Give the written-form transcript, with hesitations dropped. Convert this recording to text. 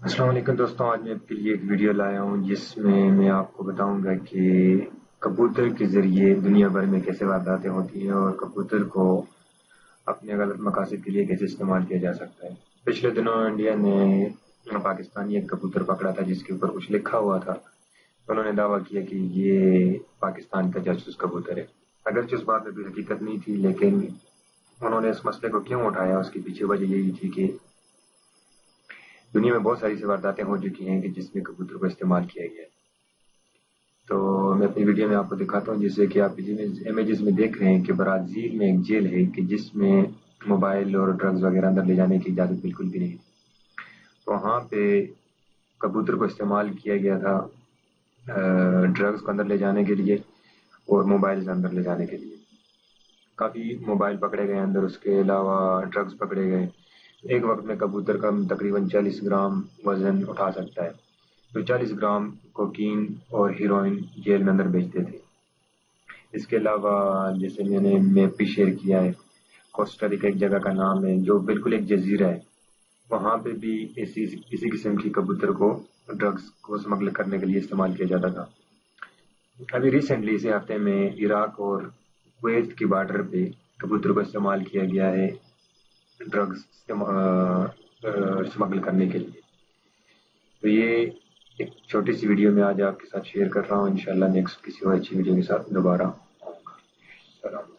السلام علیکم دوستوں، آج میں آپ کے لیے ایک ویڈیو لایا ہوں جس میں میں آپ کو بتاؤں گا کہ کبوتر کے ذریعے دنیا بھر میں کیسے وارداتیں ہوتی ہیں اور کبوتر کو اپنے غلط مقاصد کے لیے کیسے استعمال کیا جا سکتا ہے۔ پچھلے دنوں انڈیا نے پاکستانی ایک کبوتر پکڑا تھا جس کے اوپر کچھ لکھا ہوا تھا۔ انہوں نے دعویٰ کیا کہ یہ پاکستان کا جاسوس کبوتر ہے، اگرچہ اس بات میں کوئی حقیقت نہیں تھی، لیکن انہوں نے اس مسئلے کو کیوں اٹھایا، اس کے پیچھے وجہ یہی تھی کہ دنیا میں بہت ساری وارداتیں ہو چکی ہیں کہ جس میں کبوتر کو استعمال کیا گیا ہے۔ تو میں اپنی ویڈیو میں آپ کو دکھاتا ہوں، جسے کہ آپ امیجز میں دیکھ رہے ہیں کہ برازیل میں ایک جیل ہے کہ جس میں موبائل اور ڈرگز وغیرہ اندر لے جانے کی اجازت بالکل بھی نہیں تھی۔ تو وہاں پہ کبوتر کو استعمال کیا گیا تھا ڈرگز کو اندر لے جانے کے لیے اور موبائل اندر لے جانے کے لیے۔ کافی موبائل پکڑے گئے اندر، اس کے علاوہ ڈرگز پکڑے گئے۔ ایک وقت میں کبوتر کا تقریباً 40 گرام وزن اٹھا سکتا ہے، تو 40 گرام کوکین اور ہیروئن جیل میں اندر بیچتے تھے۔ اس کے علاوہ جیسے میں نے میپ بھی شیئر کیا ہے، کوسٹاریکا ایک جگہ کا نام ہے جو بالکل ایک جزیرہ ہے، وہاں پہ بھی اسی قسم کی کبوتر کو ڈرگز کو اسمگل کرنے کے لیے استعمال کیا جاتا تھا۔ ابھی ریسنٹلی اسی ہفتے میں عراق اور کویت کی بارڈر پہ کبوتر کو استعمال کیا گیا ہے ڈرگز اسمگل کرنے کے لیے۔ تو یہ ایک چھوٹی سی ویڈیو میں آج آپ کے ساتھ شیئر کر رہا ہوں، انشاءاللہ نیکسٹ کسی اور اچھی ویڈیو کے ساتھ دوبارہ آؤں گا۔ سلام۔